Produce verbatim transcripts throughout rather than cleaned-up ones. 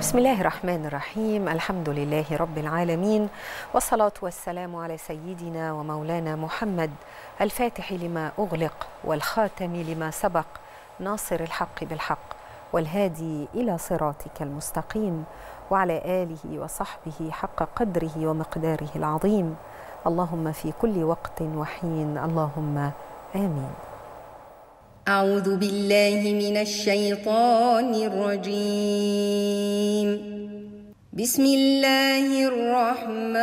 بسم الله الرحمن الرحيم. الحمد لله رب العالمين، والصلاة والسلام على سيدنا ومولانا محمد الفاتح لما أغلق والخاتم لما سبق، ناصر الحق بالحق والهادي إلى صراطك المستقيم، وعلى آله وصحبه حق قدره ومقداره العظيم. اللهم في كل وقت وحين، اللهم آمين. أعوذ بالله من الشيطان الرجيم. بسم الله الرحمن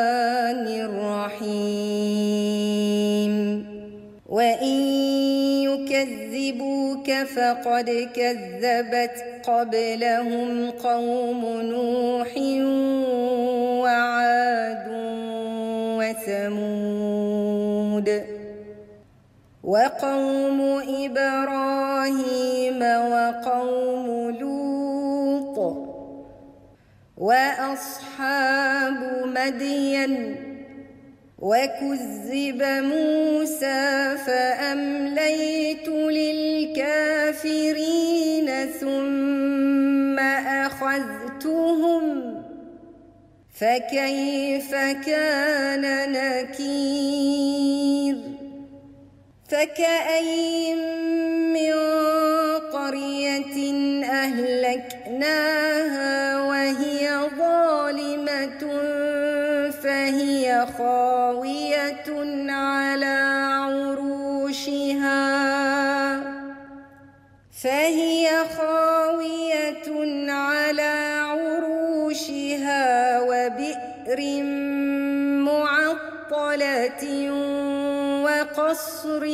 الرحيم. وإن يكذبوك فقد كذبت قبلهم قوم نوح وعاد وثمود وقوم إبراهيم وقوم لوط وأصحاب مدين وكذب موسى فأمليت للكافرين ثم أخذتهم فكيف كان نكير. فكأين من قرية أهلكناها وهي ظالمة فهي خاوية على عروشها فهي خاوية على عروشها وبئر معطلة وقصر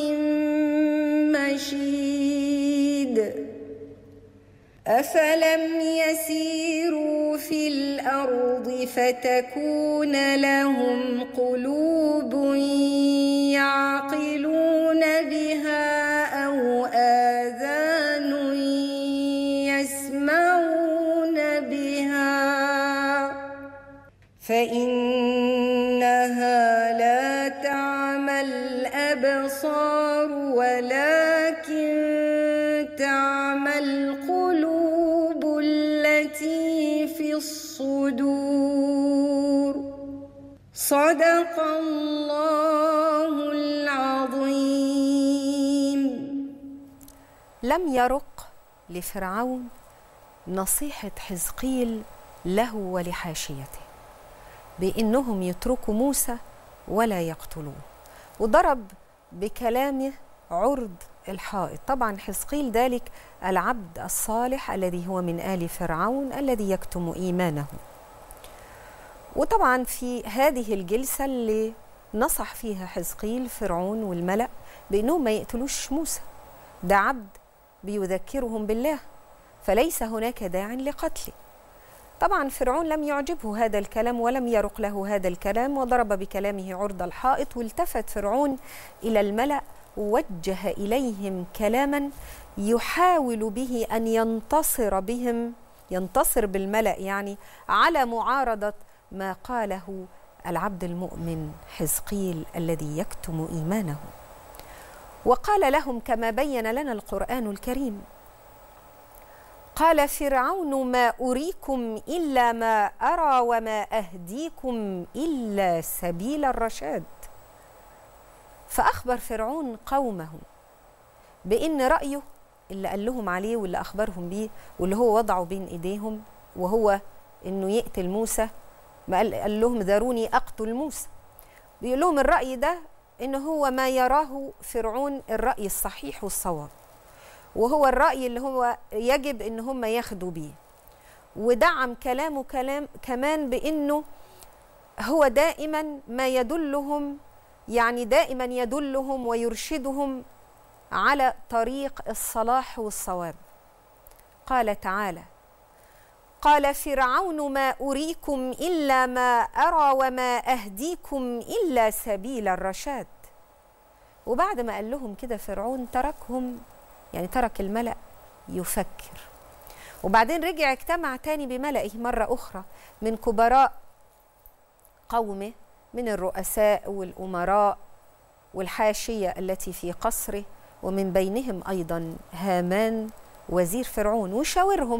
مشيد. أفلم يسيروا في الأرض فتكون لهم قلوب يعقلون بها أو آذان يسمعون بها فإنها لا تعمى الأبصار ولكن تعمى القلوب التي في الصدور. صدق الله العظيم. لم يرق لفرعون نصيحة حزقيل له ولحاشيته بأنهم يتركوا موسى ولا يقتلوه، وضرب بكلامه عرض الحائط. طبعا حزقيل ذلك العبد الصالح الذي هو من آل فرعون الذي يكتم إيمانه. وطبعا في هذه الجلسة اللي نصح فيها حزقيل فرعون والملأ بأنهم ما يقتلوش موسى، ده عبد بيذكرهم بالله فليس هناك داع لقتله. طبعا فرعون لم يعجبه هذا الكلام ولم يرق له هذا الكلام، وضرب بكلامه عرض الحائط. والتفت فرعون إلى الملأ ووجه إليهم كلاما يحاول به أن ينتصر بهم ينتصر بالملأ يعني على معارضة ما قاله العبد المؤمن حزقيل الذي يكتم إيمانه. وقال لهم كما بين لنا القرآن الكريم: قال فرعون ما أريكم إلا ما أرى وما أهديكم إلا سبيل الرشاد. فأخبر فرعون قومه بأن رأيه اللي قال لهم عليه واللي أخبرهم بيه واللي هو وضعه بين إيديهم وهو أنه يقتل موسى، ما قال لهم ذروني أقتل موسى، بيقول لهم الرأي ده إنه هو ما يراه فرعون الرأي الصحيح والصواب، وهو الرأي اللي هو يجب إن هم ياخدوا بيه. ودعم كلامه كلام كمان بأنه هو دائما ما يدلهم يعني دائما يدلهم ويرشدهم على طريق الصلاح والصواب. قال تعالى: قال فرعون ما أريكم إلا ما أرى وما أهديكم إلا سبيل الرشاد. وبعد ما قال لهم كده فرعون تركهم، يعني ترك الملأ يفكر، وبعدين رجع اجتمع تاني بملئه مرة أخرى من كبراء قومه، من الرؤساء والأمراء والحاشية التي في قصره، ومن بينهم أيضا هامان وزير فرعون، وشاورهم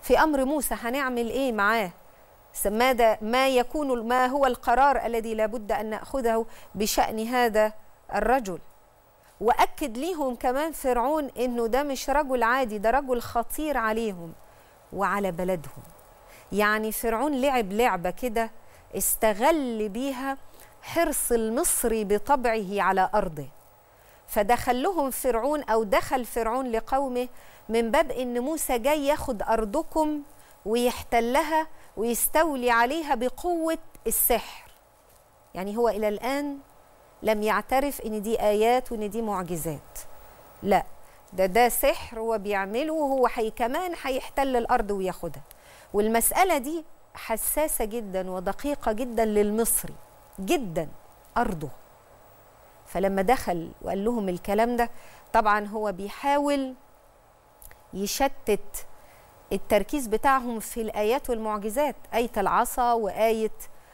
في أمر موسى هنعمل إيه معاه؟ ماذا ما يكون ما هو القرار الذي لابد أن نأخذه بشأن هذا الرجل؟ وأكد ليهم كمان فرعون إنه ده مش رجل عادي، ده رجل خطير عليهم وعلى بلدهم. يعني فرعون لعب لعبة كده استغل بيها حرص المصري بطبعه على أرضه، فدخل لهم فرعون أو دخل فرعون لقومه من باب إن موسى جاي ياخد أرضكم ويحتلها ويستولي عليها بقوة السحر. يعني هو إلى الآن لم يعترف إن دي آيات وإن دي معجزات، لا، ده ده سحر هو بيعمله، وهو حي كمان هيحتل الأرض وياخدها. والمسألة دي حساسة جدا ودقيقة جدا للمصري جدا، أرضه. فلما دخل وقال لهم الكلام ده، طبعا هو بيحاول يشتت التركيز بتاعهم في الآيات والمعجزات، آية العصا وآية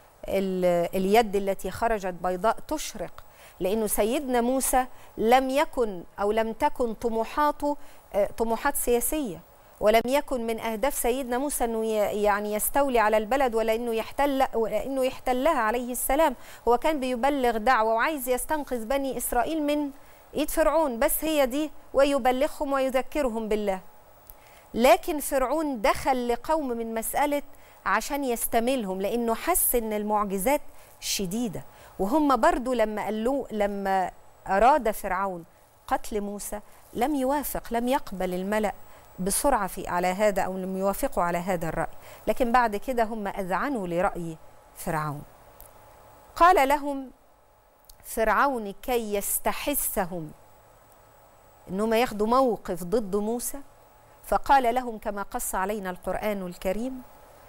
اليد التي خرجت بيضاء تشرق، لأنه سيدنا موسى لم يكن أو لم تكن طموحاته طموحات سياسية، ولم يكن من أهداف سيدنا موسى أنه يعني يستولي على البلد ولا أنه يحتل ولا أنه يحتلها عليه السلام. هو كان بيبلغ دعوة وعايز يستنقذ بني إسرائيل من إيد فرعون، بس هي دي، ويبلغهم ويذكرهم بالله. لكن فرعون دخل لقوم من مسألة عشان يستملهم، لأنه حس أن المعجزات شديدة، وهم برضو لما قالوا لما أراد فرعون قتل موسى لم يوافق، لم يقبل الملأ بسرعة في على هذا أو لم يوافقوا على هذا الرأي. لكن بعد كده هم أذعنوا لرأي فرعون. قال لهم فرعون كي يستحثهم إنهم ياخدوا موقف ضد موسى، فقال لهم كما قص علينا القرآن الكريم،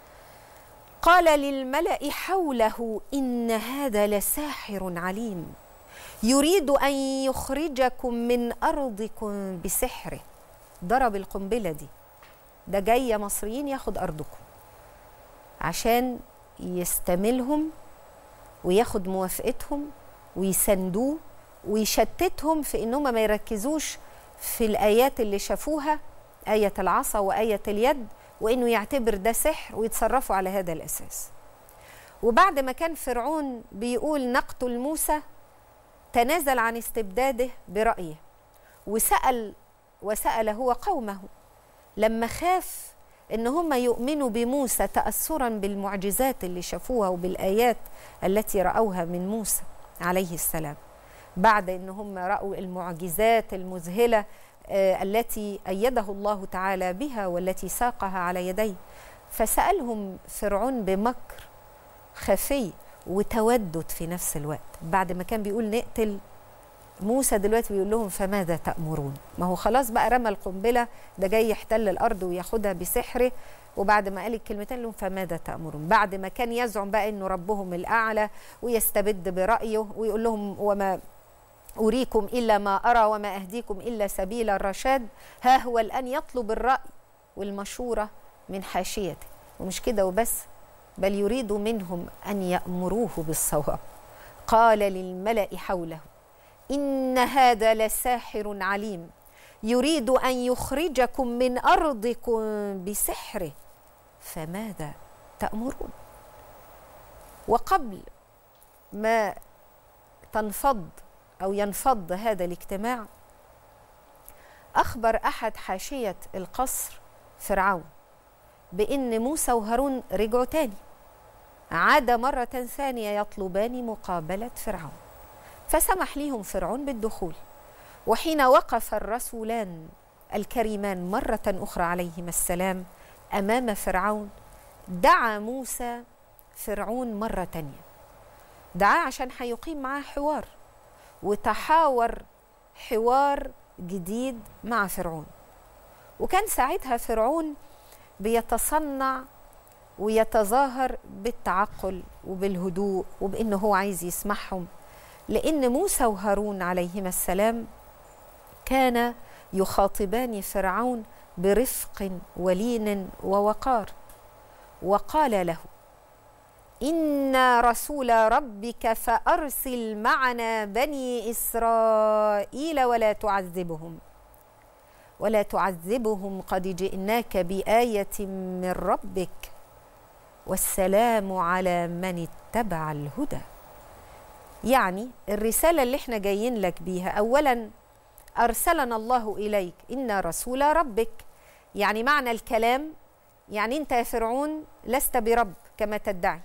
قال للملأ حوله إن هذا لساحر عليم يريد أن يخرجكم من أرضكم بسحره. ضرب القنبلة دي، ده جاي مصريين ياخد أرضكم عشان يستملهم وياخد موافقتهم ويسندوه ويشتتهم في إنهم ما يركزوش في الآيات اللي شافوها، آية العصا وآية اليد، وإنه يعتبر ده سحر ويتصرفوا على هذا الأساس. وبعد ما كان فرعون بيقول نقتل موسى، تنازل عن استبداده برأيه وسأل وسأل هو قومه لما خاف إن هم يؤمنوا بموسى تأثرا بالمعجزات اللي شافوها وبالآيات التي رأوها من موسى عليه السلام، بعد إن هم رأوا المعجزات المذهلة التي أيده الله تعالى بها والتي ساقها على يديه. فسألهم فرعون بمكر خفي وتودد في نفس الوقت، بعد ما كان بيقول نقتل موسى دلوقتي بيقول لهم فماذا تأمرون؟ ما هو خلاص بقى رمى القنبلة، ده جاي يحتل الأرض وياخدها بسحره، وبعد ما قال الكلمتين لهم فماذا تأمرون، بعد ما كان يزعم بقى إنه ربهم الأعلى ويستبد برأيه ويقول لهم وما أريكم إلا ما أرى وما أهديكم إلا سبيل الرشاد، ها هو الآن يطلب الرأي والمشورة من حاشيته. ومش كده وبس، بل يريد منهم أن يأمروه بالصواب. قال للملأ حوله إن هذا لساحر عليم يريد أن يخرجكم من أرضكم بسحره فماذا تأمرون؟ وقبل ما تنفض أو ينفض هذا الاجتماع، أخبر أحد حاشية القصر فرعون بأن موسى وهارون رجعوا تاني، عاد مرة ثانية يطلبان مقابلة فرعون، فسمح ليهم فرعون بالدخول. وحين وقف الرسولان الكريمان مرة أخرى عليهما السلام أمام فرعون، دعا موسى فرعون مرة تانية، دعاه عشان هيقيم معاه حوار، وتحاور حوار جديد مع فرعون. وكان ساعتها فرعون بيتصنع ويتظاهر بالتعقل وبالهدوء وبأنه هو عايز يسمعهم، لأن موسى وهارون عليهما السلام كان يخاطبان فرعون برفق ولين ووقار. وقال له إنا رسول ربك فأرسل معنا بني إسرائيل ولا تعذبهم ولا تعذبهم قد جئناك بآية من ربك والسلام على من اتبع الهدى. يعني الرسالة اللي احنا جايين لك بيها، أولا أرسلنا الله إليك إنا رسول ربك، يعني معنى الكلام يعني أنت يا فرعون لست برب كما تدعي.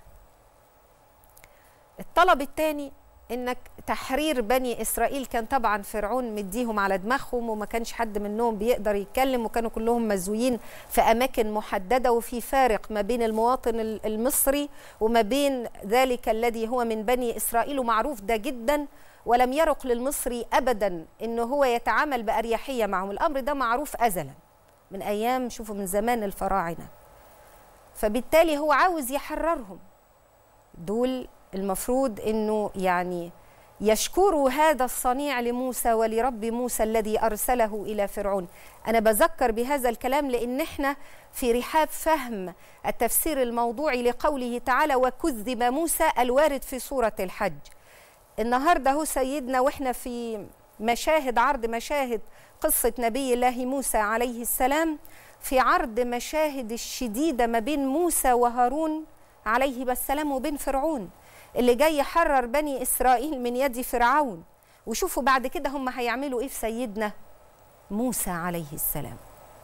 الطلب الثاني إنك تحرير بني إسرائيل، كان طبعا فرعون مديهم على دماغهم وما كانش حد منهم بيقدر يتكلم، وكانوا كلهم مزويين في أماكن محددة، وفي فارق ما بين المواطن المصري وما بين ذلك الذي هو من بني إسرائيل، ومعروف ده جدا، ولم يرق للمصري أبدا إنه هو يتعامل بأريحية معهم. الأمر ده معروف أزلا من أيام، شوفوا من زمان الفراعنة. فبالتالي هو عاوز يحررهم. دول المفروض إنه يعني يشكروا هذا الصنيع لموسى ولرب موسى الذي أرسله إلى فرعون. أنا بذكر بهذا الكلام لأن احنا في رحاب فهم التفسير الموضوعي لقوله تعالى وكذب موسى الوارد في سورة الحج. النهاردة هو سيدنا وإحنا في مشاهد عرض مشاهد قصة نبي الله موسى عليه السلام، في عرض مشاهد الشديدة ما بين موسى وهارون عليه السلام وبين فرعون اللي جاي يحرر بني إسرائيل من يد فرعون. وشوفوا بعد كده هم هيعملوا إيه في سيدنا موسى عليه السلام.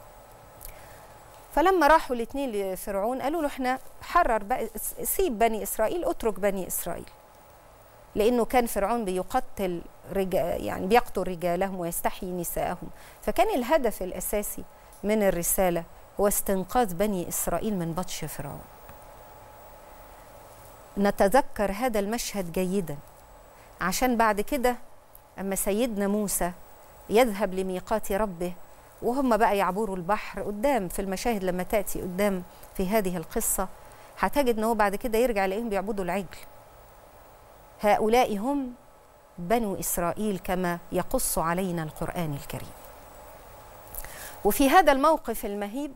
فلما راحوا الاثنين لفرعون قالوا له احنا حرر بقى، سيب بني إسرائيل، اترك بني إسرائيل، لأنه كان فرعون بيقتل رجال، يعني بيقتل رجالهم ويستحيي نساءهم. فكان الهدف الأساسي من الرسالة هو استنقاذ بني إسرائيل من بطش فرعون. نتذكر هذا المشهد جيدا عشان بعد كده أما سيدنا موسى يذهب لميقات ربه وهم بقى يعبروا البحر قدام في المشاهد لما تأتي قدام في هذه القصة، هتجد أنه بعد كده يرجع لأنهم بيعبدوا العجل. هؤلاء هم بنو إسرائيل كما يقص علينا القرآن الكريم. وفي هذا الموقف المهيب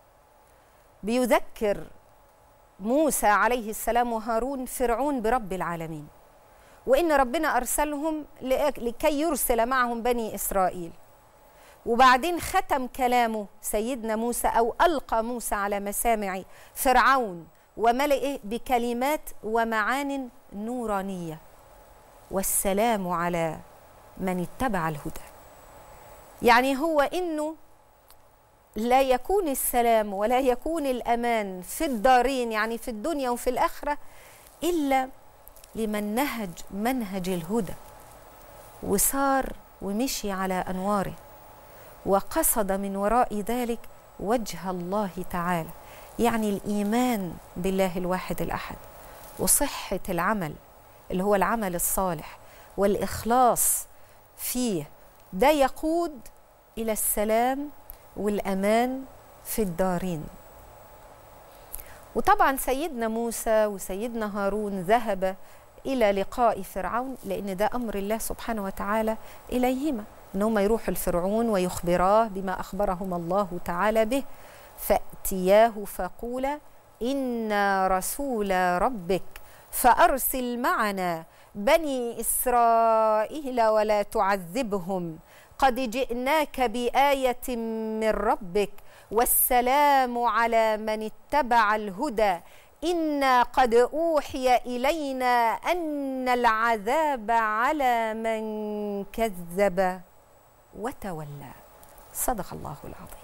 بيذكر موسى عليه السلام وهارون فرعون برب العالمين، وإن ربنا أرسلهم لكي يرسل معهم بني إسرائيل. وبعدين ختم كلامه سيدنا موسى أو ألقى موسى على مسامع فرعون وملئه بكلمات ومعان نورانية، والسلام على من اتبع الهدى. يعني هو إنه لا يكون السلام ولا يكون الأمان في الدارين، يعني في الدنيا وفي الآخرة، إلا لمن نهج منهج الهدى وصار ومشي على أنواره وقصد من وراء ذلك وجه الله تعالى، يعني الإيمان بالله الواحد الأحد وصحة العمل اللي هو العمل الصالح والإخلاص فيه. ده يقود إلى السلام والأمان في الدارين. وطبعا سيدنا موسى وسيدنا هارون ذهب إلى لقاء فرعون لأن ده أمر الله سبحانه وتعالى إليهما، أنهم يروحوا لفرعون ويخبراه بما أخبرهم الله تعالى به. فأتياه فقولا إنا رسول ربك فأرسل معنا بني إسرائيل ولا تعذبهم قد جئناك بآية من ربك والسلام على من اتبع الهدى إنا قد أوحي إلينا أن العذاب على من كذب وتولى. صدق الله العظيم.